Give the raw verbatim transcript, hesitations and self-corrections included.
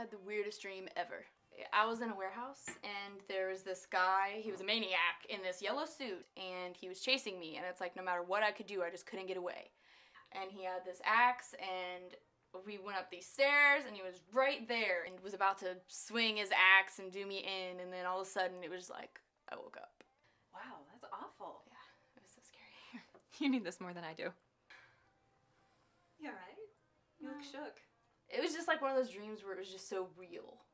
had the weirdest dream ever. I was in a warehouse and there was this guy, he was a maniac in this yellow suit and he was chasing me, and it's like no matter what I could do I just couldn't get away. And he had this axe and we went up these stairs and he was right there and was about to swing his axe and do me in, and then all of a sudden it was like I woke up. Wow, that's awful. Yeah, it was so scary. You need this more than I do. You alright? You look shook. It was just like one of those dreams where it was just so real.